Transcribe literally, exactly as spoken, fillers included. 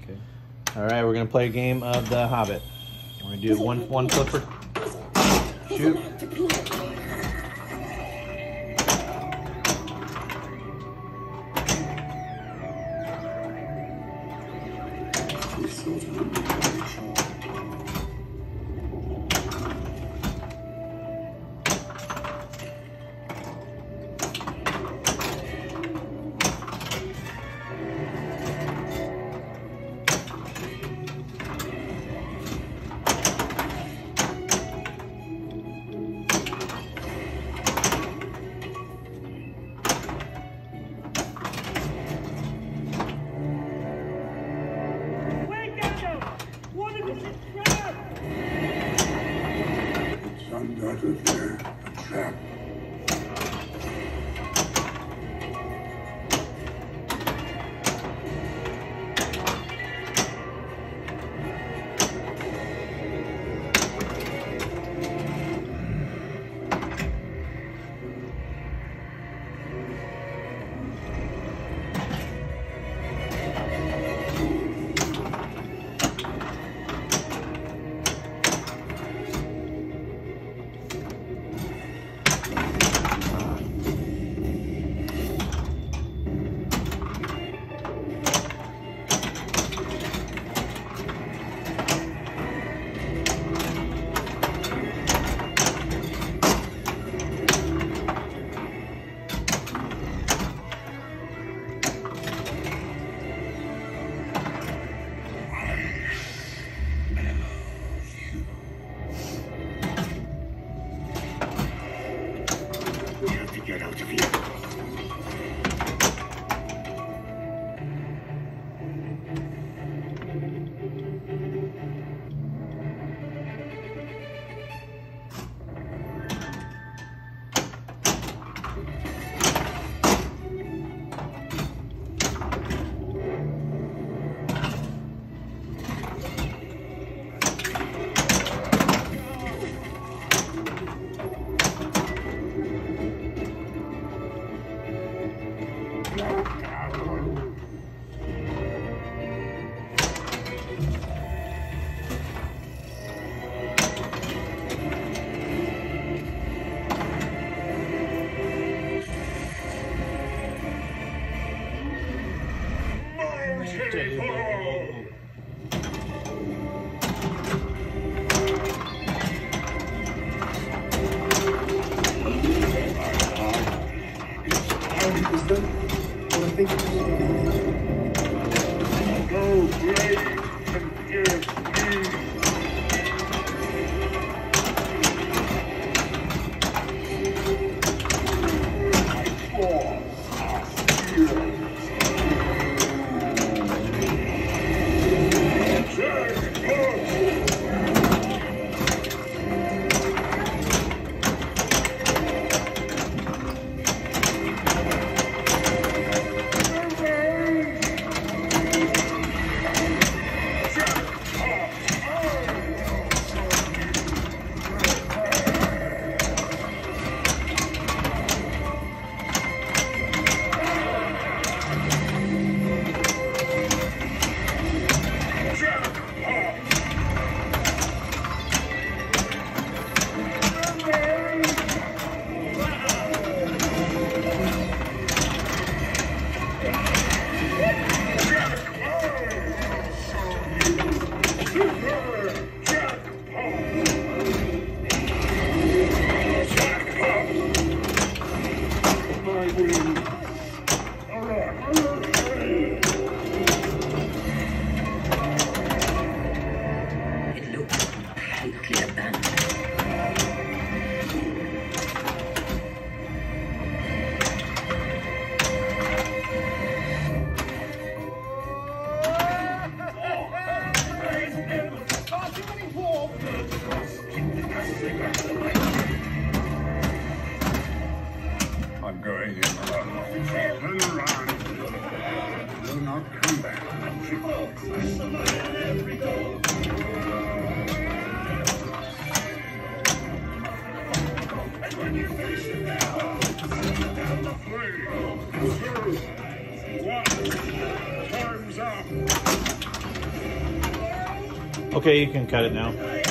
Okay. All right, we're gonna play a game of the Hobbit. We're gonna do one one flipper. Shoot. Undoubtedly a trap. Get out of here. Go, brave, and give me. I'm going in alone. Turn around. Do not come back. And when you finish it now, down the three, two, one, time's up. Okay, you can cut it now.